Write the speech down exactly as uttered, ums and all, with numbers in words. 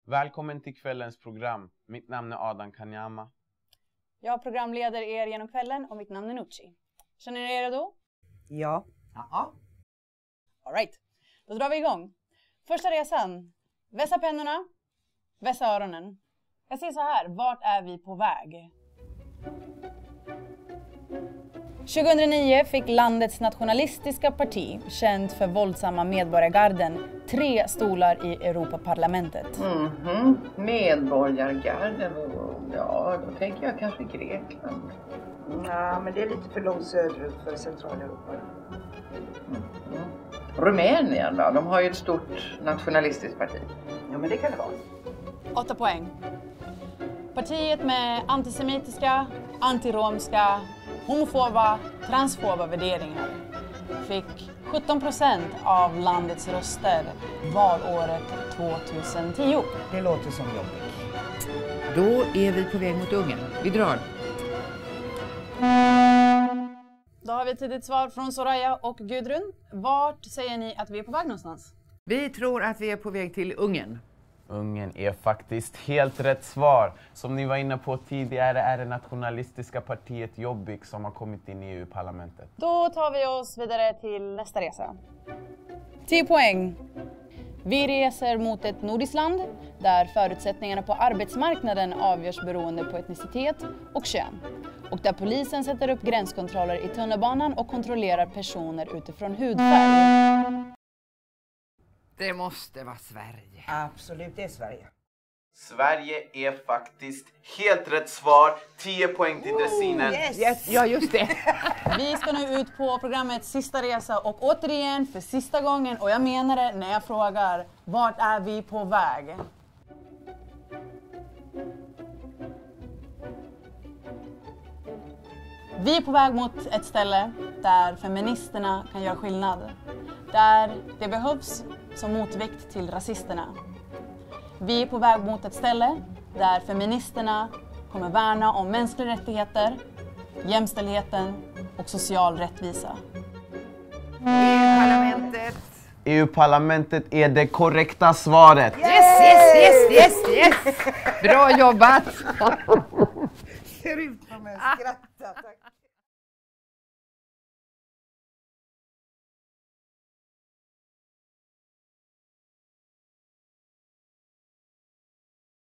Välkommen till kvällens program. Mitt namn är Adam Kanyama. Jag programleder er genom kvällen och mitt namn är Nucci. Känner ni er redo? Ja. Ja. All right. Då drar vi igång. Första resan. Vässa pennorna. Vässa öronen. Jag säger så här. Vart är vi på väg? tjugohundranio fick landets nationalistiska parti, känt för våldsamma medborgargarden, tre stolar i Europaparlamentet. Mhm. Medborgargarden, ja då tänker jag kanske Grekland. Ja, men det är lite för långt söderut för Centraleuropa. Mm. Rumänien då, de har ju ett stort nationalistiskt parti. Ja, men det kan det vara. Åtta poäng. Partiet med antisemitiska, antiromska, homofoba, transfoba värderingar fick sjutton procent av landets röster valåret tjugohundratio. Det låter som jobbigt. Då är vi på väg mot Ungern. Vi drar. Då har vi ett tidigt svar från Soraya och Gudrun. Vart säger ni att vi är på väg någonstans? Vi tror att vi är på väg till Ungern. Ungern är faktiskt helt rätt svar. Som ni var inne på tidigare är det nationalistiska partiet Jobbik som har kommit in i E U-parlamentet. Då tar vi oss vidare till nästa resa. tio poäng. Vi reser mot ett nordiskt land där förutsättningarna på arbetsmarknaden avgörs beroende på etnicitet och kön. Och där polisen sätter upp gränskontroller i tunnelbanan och kontrollerar personer utifrån hudfärg. Det måste vara Sverige. Absolut, det är Sverige. Sverige är faktiskt helt rätt svar. tio poäng till dressinen. Yes. Yes, ja, just det. Vi ska nu ut på programmets sista resa och återigen för sista gången, och jag menar det när jag frågar, vart är vi på väg? Vi är på väg mot ett ställe där feministerna kan göra skillnad. Där det behövs som motvikt till rasisterna. Vi är på väg mot ett ställe där feministerna kommer värna om mänskliga rättigheter, jämställdheten och social rättvisa. EU-parlamentet. E U-parlamentet är det korrekta svaret. Yes, yes, yes, yes, yes. Bra jobbat. Ser ut som en skratta, tack.